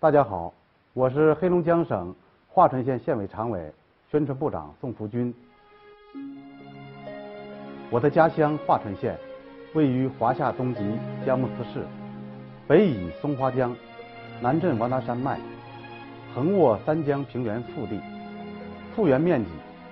大家好，我是黑龙江省华春县县委常委、宣传部长宋福军。我的家乡华春县位于华夏东极佳木斯市，北倚松花江，南镇王达山脉，横卧三江平原腹地，复原面积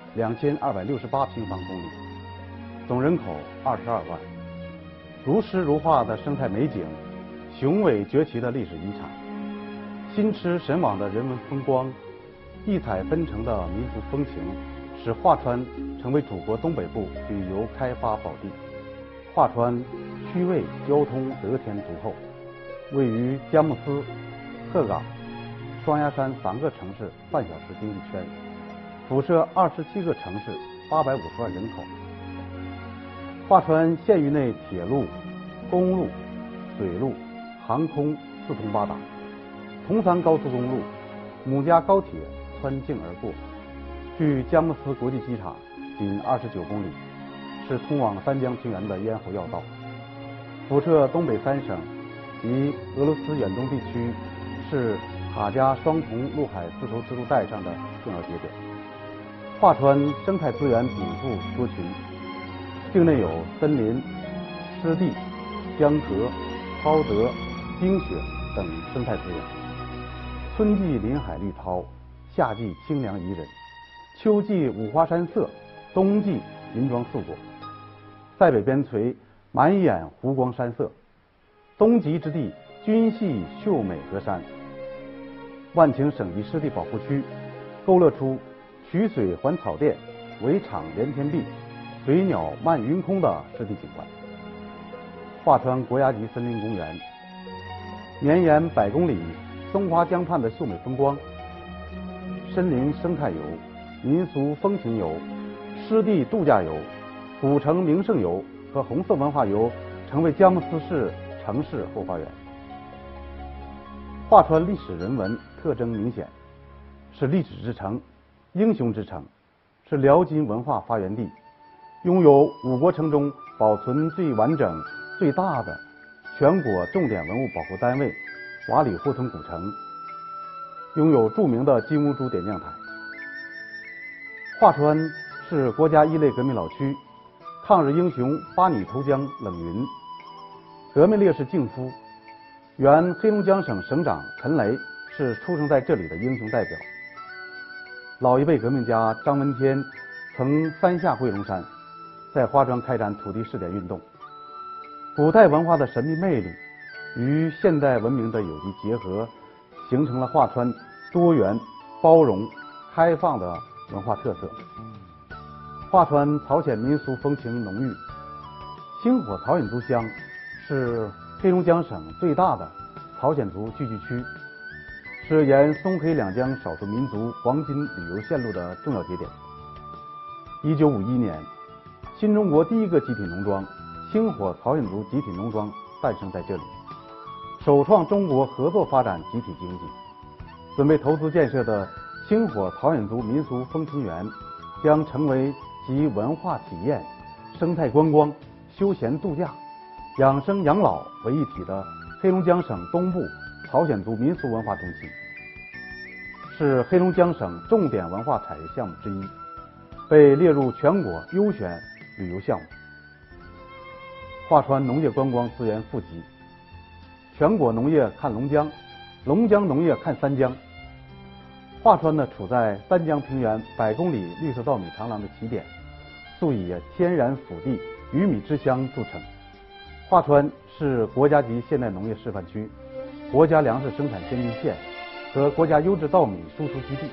2268平方公里，总人口22万，如诗如画的生态美景，雄伟绝奇的历史遗产，心驰神往的人文风光，异彩纷呈的民俗风情，使华川成为祖国东北部旅游开发宝地。华川区位交通得天独厚，位于佳木斯、鹤岗、双鸭山3个城市半小时经济圈，辐射27个城市，850万人口。华川县域内铁路、公路、水路、航空四通八达，铜山高速公路、母家高铁穿境而过，距佳木斯国际机场仅29公里，是通往三江平原的咽喉要道，辐射东北3省及俄罗斯远东地区，是卡加双重陆海丝绸之路带上的重要节点。华川生态资源禀赋多群，境内有森林、湿地、江河、沼泽、冰雪等生态资源，春季林海绿涛，夏季清凉宜人，秋季五花山色，冬季银装素裹，塞北边陲满眼湖光山色，东极之地均系秀美河山。万顷省级湿地保护区勾勒出曲水环草甸，围场连天碧，水鸟漫云空的湿地景观。华川国家级森林公园绵延100公里，松花江畔的秀美风光，森林生态游、民俗风情游、湿地度假游、古城名胜游和红色文化游成为佳木斯市城市后花园。华川历史人文特征明显，是历史之城、英雄之城，是辽金文化发源地，拥有5国城中保存最完整、最大的全国重点文物保护单位瓦里霍村古城，拥有著名的金乌珠点将台。华川是国家一类革命老区，抗日英雄八女投江冷云，革命烈士敬夫，原黑龙江省省长陈雷是出生在这里的英雄代表。老一辈革命家张闻天曾3下归龙山，在华川开展土地试点运动。古代文化的神秘魅力与现代文明的有机结合，形成了华川多元、包容、开放的文化特色。华川朝鲜民俗风情浓郁，星火朝鲜族乡是黑龙江省最大的朝鲜族聚居区，是沿松黑两江少数民族黄金旅游线路的重要节点。1951年，新中国第一个集体农庄星火朝鲜族集体农庄诞生在这里，首创中国合作发展集体经济。准备投资建设的星火朝鲜族民俗风情园将成为集文化体验、生态观光、休闲度假、养生养老为一体的黑龙江省东部朝鲜族民俗文化中心，是黑龙江省重点文化产业项目之一，被列入全国优选旅游项目。华川农业观光资源富集，全国农业看龙江，龙江农业看三江。华川呢，处在三江平原100公里绿色稻米长廊的起点，素以天然腹地、鱼米之乡著称。华川是国家级现代农业示范区、国家粮食生产先进县和国家优质稻米输出基地。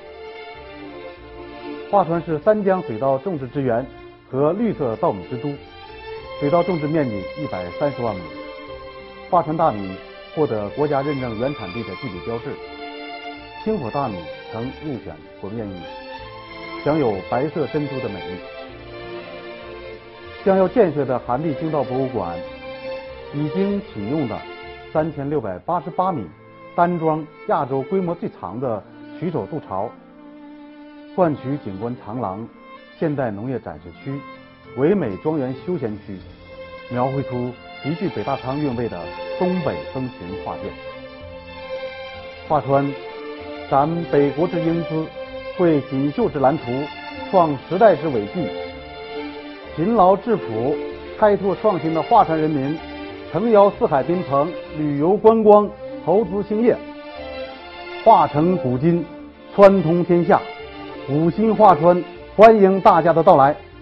华川是三江水稻种植之源和绿色稻米之都，水稻种植面积130万亩。华川大米获得国家认证原产地的地理标志，星火大米曾入选国面玉米，享有白色珍珠的美誉。将要建设的寒地经稻博物馆已经启用的3688米单桩亚洲规模最长的曲手渡槽、灌渠景观长廊、现代农业展示区、唯美庄园休闲区，描绘出极具北大仓韵味的东北风情画卷。 华川展北国之英姿，绘锦绣之蓝图，创时代之伟绩。勤劳质朴、开拓创新的华川人民，诚邀四海宾朋旅游观光、投资兴业。华城古今，川通天下，古新华川，欢迎大家的到来。